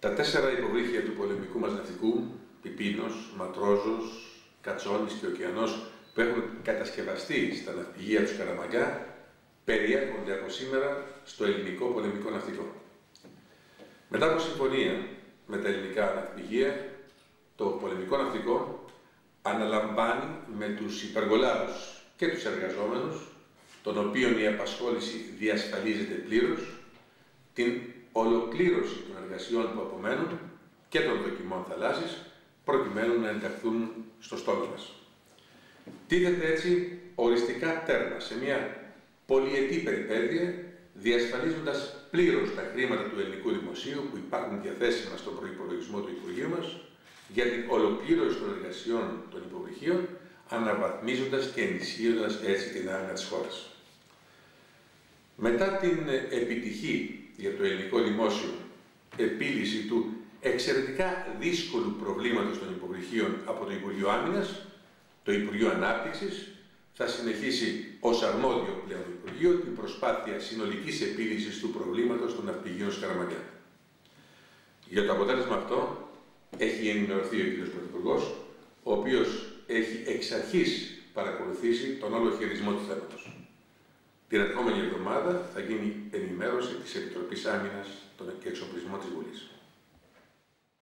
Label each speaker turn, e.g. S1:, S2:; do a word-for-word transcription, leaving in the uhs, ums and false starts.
S1: Τα τέσσερα υποβρύχια του πολεμικού μας ναυτικού, Πιπίνος, Ματρόζος, Κατσόνης και Ωκεανός, που έχουν κατασκευαστεί στα ναυπηγεία του Σκαραμαγκά, περιέχονται από σήμερα στο ελληνικό πολεμικό ναυτικό. Μετά από συμφωνία με τα ελληνικά ναυπηγεία, το πολεμικό ναυτικό αναλαμβάνει με τους υπεργολάβους και τους εργαζόμενους, των οποίων η απασχόληση διασφαλίζεται πλήρως, την ολοκλήρωση των εργασιών που απομένουν και των δοκιμών θαλάσσης, προκειμένου να ενταχθούν στο στόλο μας. Τίθεται έτσι οριστικά τέρμα σε μια πολυετή περιπέτεια, διασφαλίζοντας πλήρως τα χρήματα του ελληνικού δημοσίου που υπάρχουν διαθέσιμα στον προϋπολογισμό του Υπουργείου μας για την ολοκλήρωση των εργασιών των υποβρυχίων, αναβαθμίζοντας και ενισχύοντας έτσι την άμυνα της χώρας. Μετά την επιτυχή για το ελληνικό δημόσιο επίλυση του εξαιρετικά δύσκολου προβλήματος των υποβρυχίων από το Υπουργείο Άμυνας, το Υπουργείο Ανάπτυξης θα συνεχίσει ως αρμόδιο πλέον Υπουργείο την προσπάθεια συνολικής επίλυσης του προβλήματος των ναυπηγείων Σκαραμαγκά. Για το αποτέλεσμα αυτό έχει ενημερωθεί ο κ. Πρωθυπουργός, ο οποίος έχει εξ αρχής παρακολουθήσει τον όλο χειρισμό του θέματος. Την ερχόμενη εβδομάδα θα γίνει ενημέρωση της Επιτροπής Άμυνας και Εξοπλισμού της Βουλής.